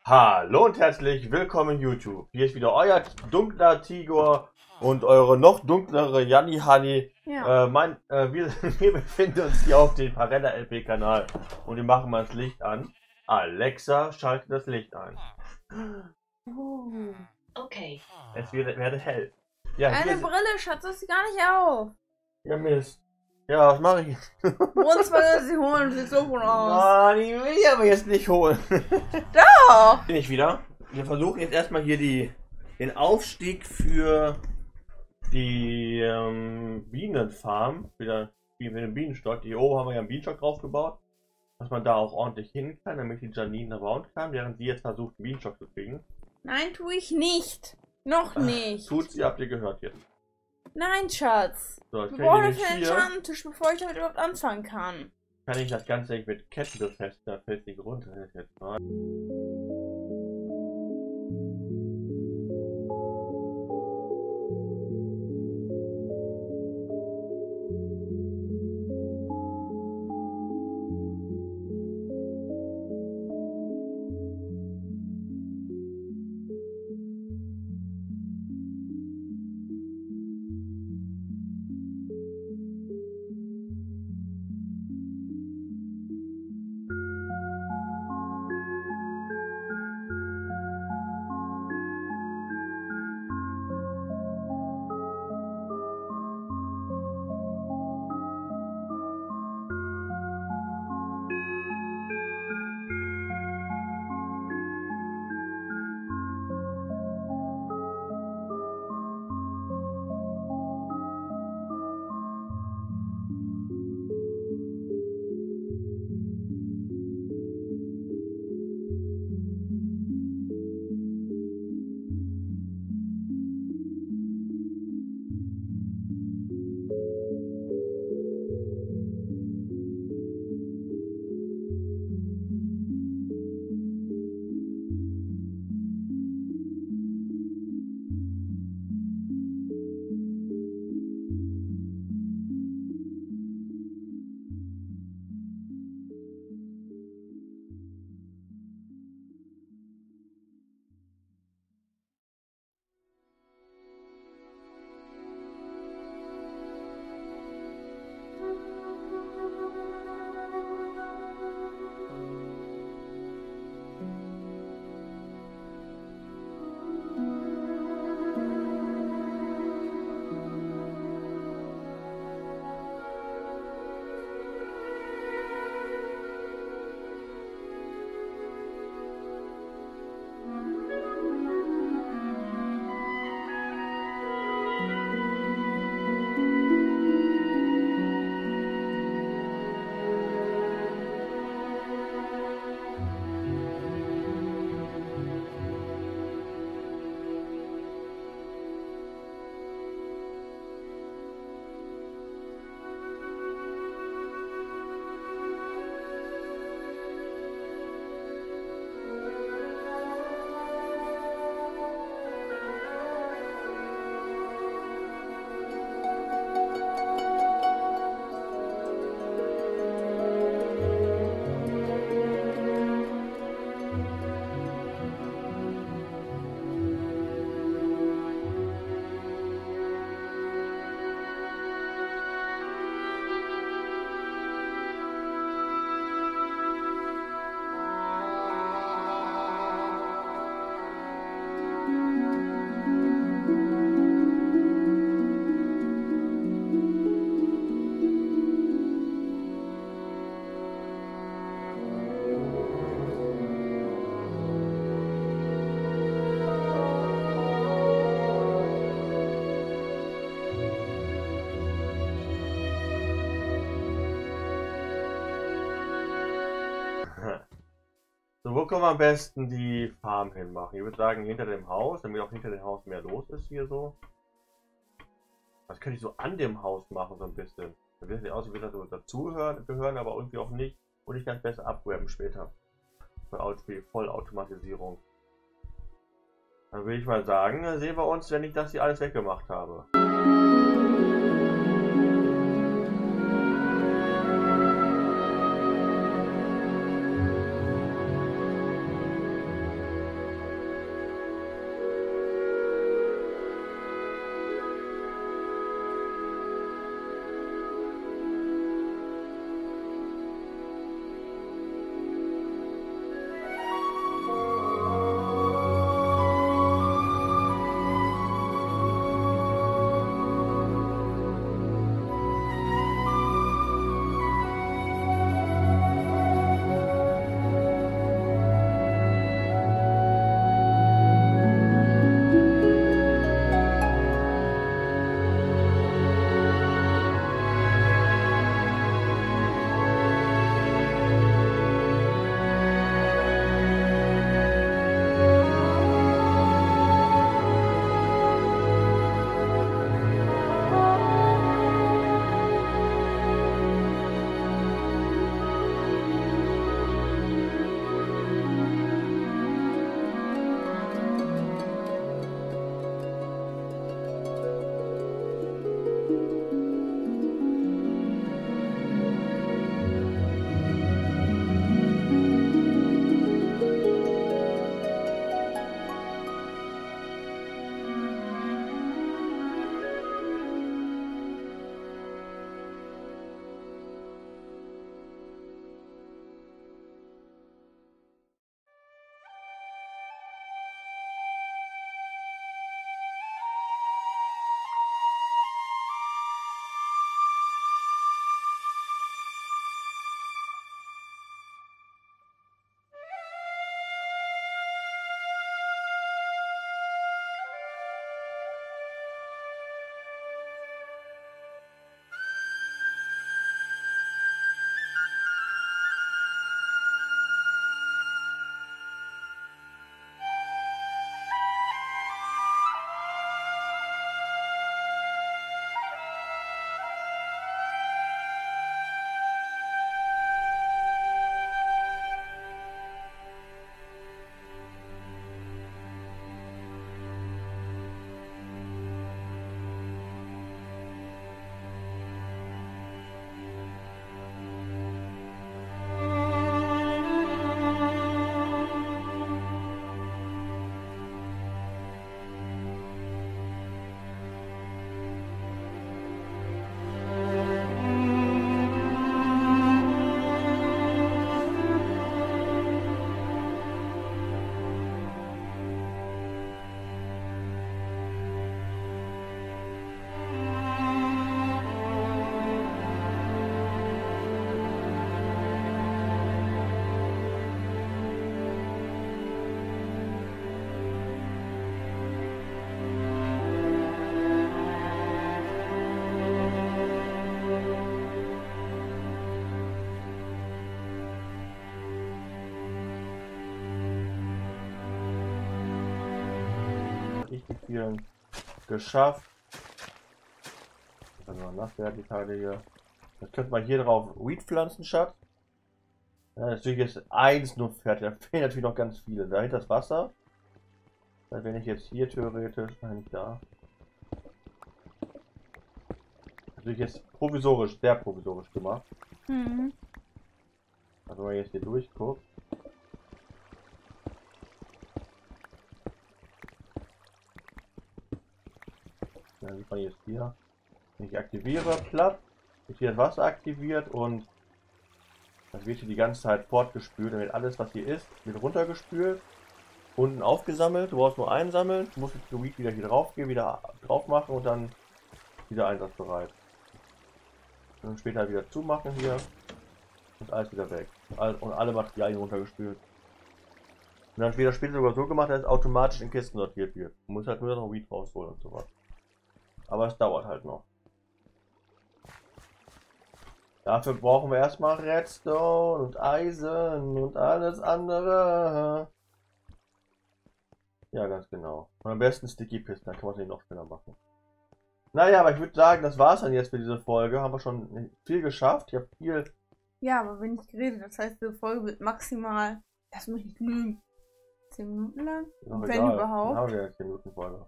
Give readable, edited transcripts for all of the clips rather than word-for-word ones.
Hallo und herzlich willkommen YouTube. Hier ist wieder euer dunkler Tigor und eure noch dunklere Janni Hanni. Ja. Wir befinden uns hier auf dem Parella LP Kanal und wir machen mal das Licht an. Alexa, schalte das Licht ein. Okay. Es werde hell. Ja, Eine Brille, Schatz, das ist gar nicht auf. Ja, Mist. Ja, was mache ich jetzt? Uns wollen sie holen, sieht so gut aus. Ah, die will ich aber jetzt nicht holen. Doch! Bin ich wieder. Wir versuchen jetzt erstmal hier den Aufstieg für die Bienenfarm, wieder mit dem Bienenstock. Hier oben haben wir ja einen Bienenstock drauf gebaut, dass man da auch ordentlich hin kann, damit die Janine bauen kann, während sie jetzt versucht, einen Bienenstock zu kriegen. Nein, tue ich nicht. Noch nicht. Tut sie, habt ihr gehört jetzt. Nein, Schatz. So, jetzt Wir kann brauchen ich für den nämlich hier, Schandentisch, bevor ich damit überhaupt anfangen kann. kann ich das Ganze nicht mit Ketten befestigen, da fällt nicht runter. Das ist jetzt mal. So, wo können wir am besten die Farm hinmachen? Ich würde sagen, hinter dem Haus, damit auch hinter dem Haus mehr los ist hier so. Das könnte ich so an dem Haus machen, so ein bisschen. Dann wird es nicht aus, wie wir das dazugehören, aber irgendwie auch nicht. Und ich kann es besser abwärmen später. Vollautomatisierung. Dann würde ich mal sagen, sehen wir uns, wenn ich das hier alles weggemacht habe. relativ viel geschafft. Dann noch nachher die Teile hier. Jetzt könnte man hier drauf Weed pflanzen, Schatz. Ja, natürlich ist eins nur fertig. Da fehlen natürlich noch ganz viele. Dahinter das Wasser. Wenn ich jetzt hier theoretisch, nein, nicht da. Natürlich jetzt provisorisch, sehr provisorisch gemacht. Mhm. Also wenn man jetzt hier durchguckt. Dann sieht man jetzt hier. Wenn ich aktiviere, platt, wird hier das Wasser aktiviert und das wird hier die ganze Zeit fortgespült. Dann wird alles, was hier ist, wird runtergespült. Unten aufgesammelt, du brauchst nur einsammeln, du musst jetzt die Weed wieder hier drauf gehen, wieder drauf machen und dann wieder einsatzbereit. Und dann später wieder zumachen hier und alles wieder weg. Und alle Materialien runtergespült. Und dann später sogar so gemacht, dass es automatisch in Kisten sortiert wird. Du musst halt nur noch Weed rausholen und so was. Aber es dauert halt noch. Dafür brauchen wir erstmal Redstone und Eisen und alles andere. Ja, ganz genau. Und am besten Sticky Pisten, dann kann man es noch schneller machen. Naja, aber ich würde sagen, das war's dann jetzt für diese Folge. Haben wir schon viel geschafft. Ich habe viel. Ja, aber wenn ich geredet, das heißt, die Folge wird maximal, lass mich nicht lügen, 10 Minuten lang? Wenn Überhaupt. Dann haben wir ja 10 Minuten Folge.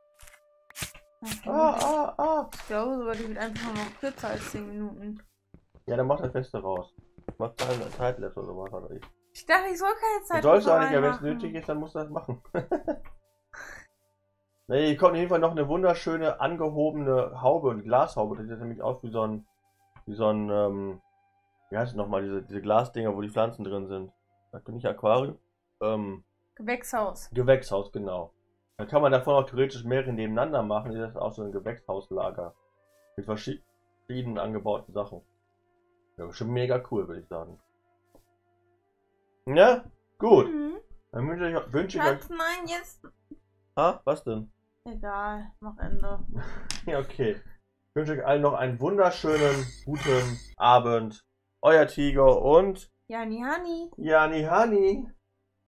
Okay. Ich glaube sogar, die wird einfach nur noch kürzer als 10 Minuten. Ja, dann mach das Beste raus. Mach deine Zeitlapse oder was oder ich. Ich dachte, ich soll keine Zeit Du sollst auch nicht, ja, wenn es reinmachen. nötig ist, dann musst du das machen. Ne, hier kommt auf jeden Fall noch eine wunderschöne angehobene Haube und Glashaube. Das sieht nämlich aus wie so ein, wie heißt es nochmal, diese Glasdinger, wo die Pflanzen drin sind. Das bin nicht Aquarium. Gewächshaus. Gewächshaus, genau. Dann kann man davon auch theoretisch mehrere nebeneinander machen. Das ist auch so ein Gewächshauslager. Mit verschiedenen angebauten Sachen. Ja, schon mega cool, würde ich sagen. Ja, gut. Mhm. Dann wünsche ich euch. Schatz, nein, jetzt. Ah, was denn? Egal, mach Ende. Ja, okay. Ich wünsche euch allen noch einen wunderschönen, guten Abend. Euer Tiger und Jani Hani. Jani Hani.